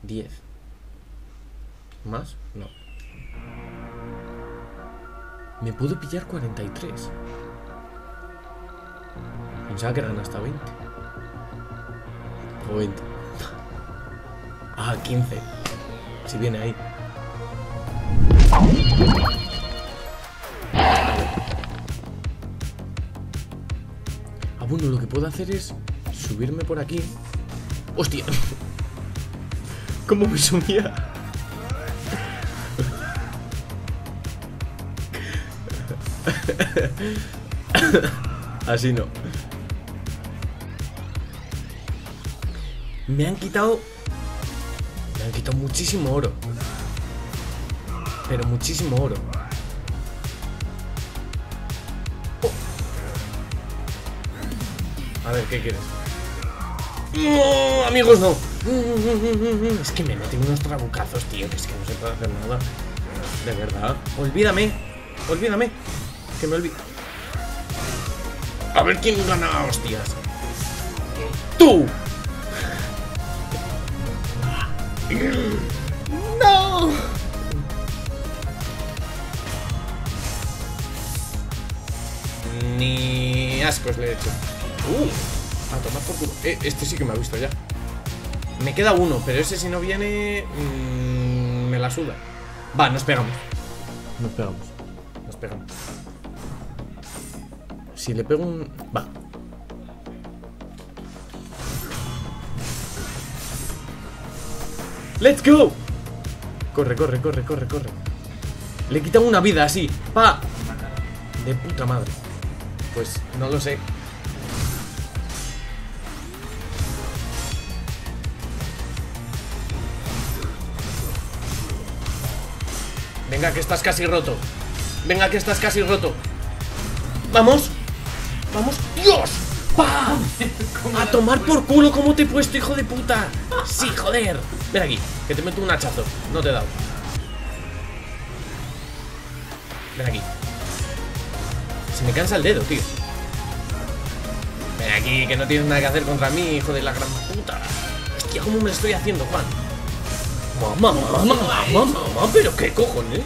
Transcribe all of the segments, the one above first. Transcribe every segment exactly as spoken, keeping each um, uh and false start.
diez. ¿Más? No. Me puedo pillar cuarenta y tres. Pensaba que eran hasta veinte. O veinte. Ah, quince. Si viene ahí. Ah, bueno, lo que puedo hacer es subirme por aquí. ¡Hostia! ¿Cómo me subía? Así no. Me han quitado... Me han quitado muchísimo oro. Pero muchísimo oro. Oh. A ver, ¿qué quieres? No, amigos, no. Es que me meten unos trabucazos, tío. Que es que no se puede hacer nada. De verdad. Olvídame. Olvídame. Que me olvido. A ver quién gana, hostias. ¡Tú! ¡No! Ni ascos le he hecho. Uh, a tomar por culo. Eh, este sí que me ha visto ya. Me queda uno, pero ese si no viene mmm, me la suda. Va, nos pegamos. Nos pegamos. Nos pegamos. Si le pego un... Va. ¡Let's go! Corre, corre, corre, corre, corre. Le quitan una vida así. ¡Pa! De puta madre. Pues no lo sé. Venga, que estás casi roto. Venga, que estás casi roto. ¡Vamos! ¡Vamos! ¡Dios! ¡Pam! A tomar por culo cómo te he puesto, hijo de puta. Sí, joder. Ven aquí, que te meto un hachazo. No te he dado. Ven aquí. Se me cansa el dedo, tío. Ven aquí, que no tienes nada que hacer contra mí, hijo de la gran puta. Hostia, ¿cómo me lo estoy haciendo, Juan? Mamá, mamá, mamá, mamá, mamá, pero qué cojones.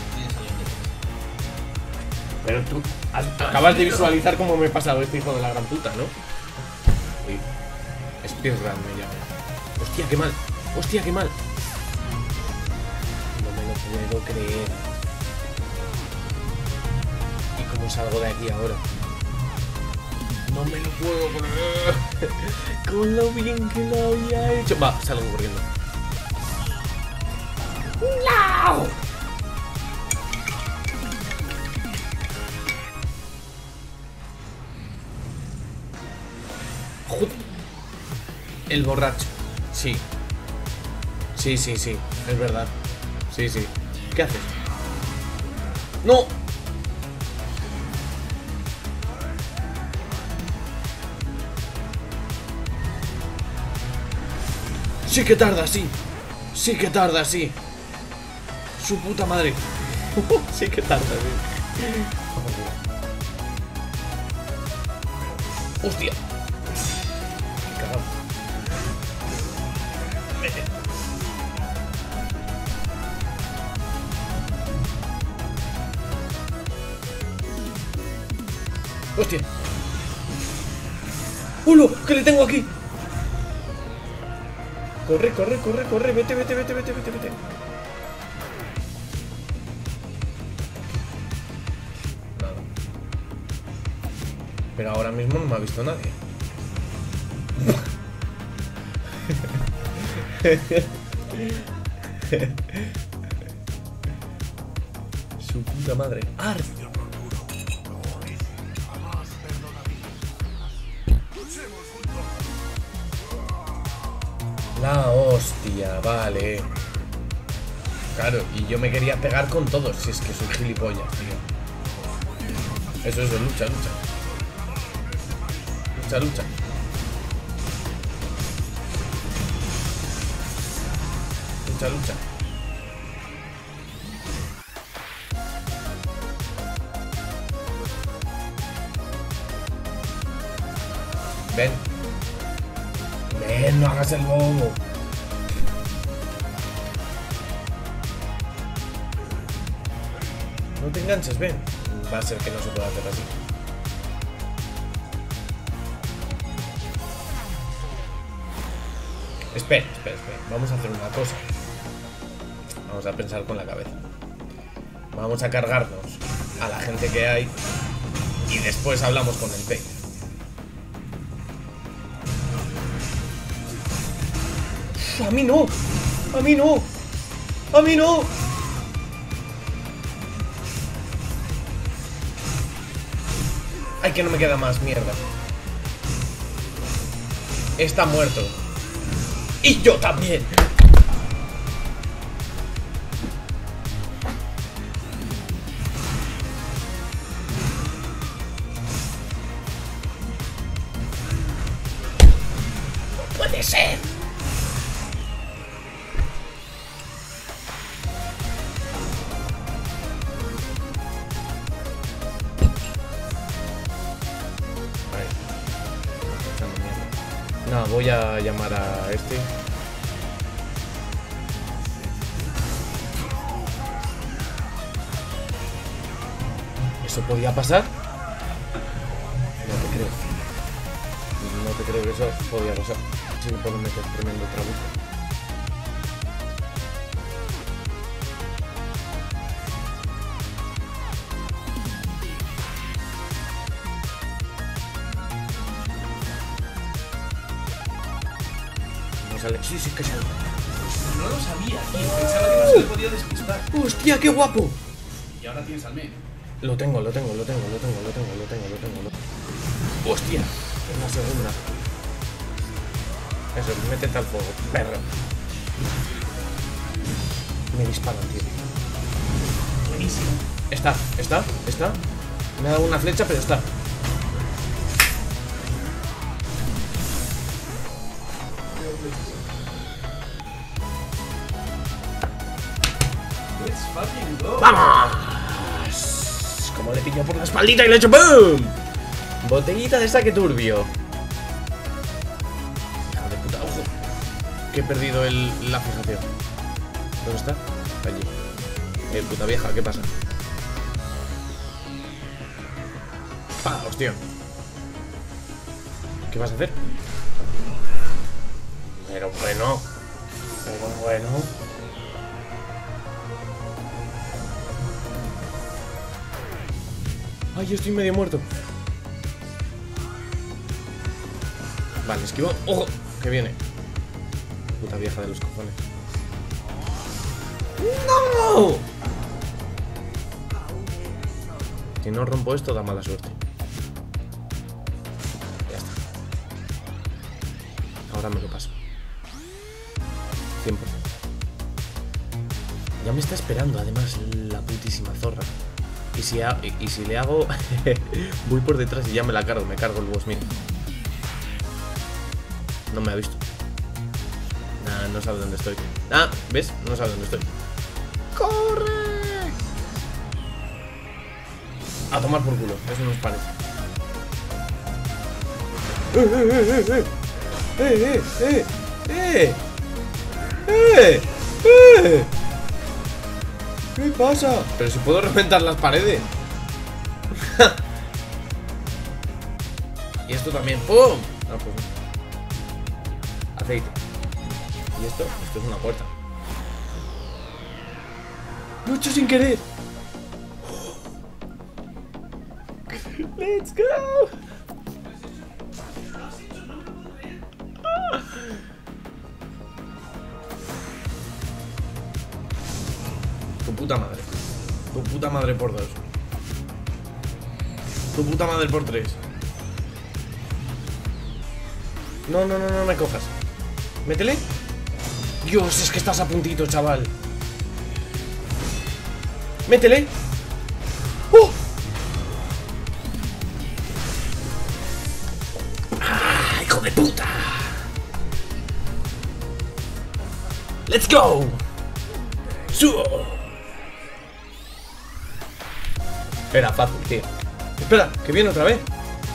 Pero tú acabas de visualizar cómo me he pasado este hijo de la gran puta, ¿no? Uy, speedrun me llama. Hostia, qué mal. Hostia, qué mal. No me lo puedo creer. ¿Y cómo salgo de aquí ahora? No me lo puedo creer. Con lo bien que lo había hecho. Va, salgo corriendo. ¡No! El borracho. Sí. Sí, sí, sí. Es verdad. Sí, sí. ¿Qué haces? ¡No! Sí que tarda, sí. Sí que tarda, sí. Su puta madre. Sí que tarda, sí. Hostia. Qué cagado. Hostia. ¡Ulo! ¿Qué le tengo aquí? Corre, corre, corre, corre. Vete, vete, vete, vete, vete, vete. Nada. Pero ahora mismo no me ha visto nadie. Su puta madre. ¡Ar! La hostia, vale. Claro, y yo me quería pegar con todos. Si es que soy gilipollas, tío. Eso, eso, lucha, lucha. Lucha, lucha. Lucha, lucha. Ven. Ven, no hagas el bobo. No te enganches, ven. Va a ser que no se pueda hacer así. Espera, espera, espera. Vamos a hacer una cosa. Vamos a pensar con la cabeza. Vamos a cargarnos a la gente que hay y después hablamos con el P. A mí no. A mí no. A mí no. Ay, que no me queda más, mierda. Está muerto. Y yo también. No puede ser. No, voy a llamar a este. ¿Eso podía pasar? No te creo. No te creo que eso podía pasar. Sí me puedo meter tremendo trabuco. No sale. Sí, sí que sale. No lo sabía, tío. Pensaba que no se le podía despistar. ¡Hostia, qué guapo! Y ahora tienes al men. Lo tengo, lo tengo, lo tengo, lo tengo, lo tengo, lo tengo, lo tengo, lo tengo. ¡Hostia! Es la segunda. Eso, métete al fuego, perro. Me disparan, tío. Buenísimo. Está, está, está. Me ha dado una flecha, pero está. Let's fucking go. ¡Vamos! Como le pillo por la espaldita y le echo ¡boom! Botellita de saque turbio. Hija de puta, ojo. Que he perdido el, la fijación. ¿Dónde está? Allí. Eh, puta vieja, ¿qué pasa? ¡Pa! ¡Hostia! ¿Qué vas a hacer? Pero bueno. Pero bueno. Ay, yo estoy medio muerto. Vale, esquivo. ¡Ojo! Que viene. Puta vieja de los cojones. ¡No! Si no rompo esto, da mala suerte. Ya está. Ahora me lo paso. Tiempo. Ya me está esperando, además, la putísima zorra. Y si, ha, y, y si le hago... voy por detrás y ya me la cargo. Me cargo el boss mío. No me ha visto. Nah, no sabe dónde estoy. Ah, ¿ves? No sabe dónde estoy. ¡Corre! A tomar por culo. Eso nos parece. ¡Eh, eh, eh, eh! ¡Eh, eh, eh! ¡Eh! ¡Eh! ¿Qué pasa? Pero si puedo reventar las paredes. Y esto también. ¡Pum! No, pues no. Aceite. ¿Y esto? Esto es una puerta. ¡Lo he hecho sin querer! ¡Let's go! Tu puta madre. Tu puta madre por dos. Tu puta madre por tres. No, no, no, no me cojas. Métele. Dios, es que estás a puntito, chaval. Métele. ¡Oh! ¡Ah, hijo de puta! ¡Let's go! ¡Suo! Era fácil, tío. Espera, que viene otra vez.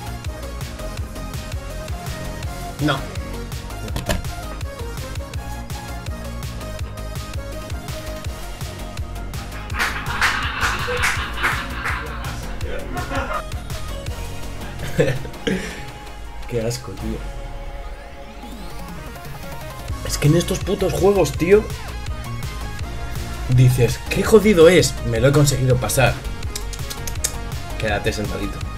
No. Qué asco, tío. Es que en estos putos juegos, tío, dices, qué jodido es. Me lo he conseguido pasar. Quédate sentadito.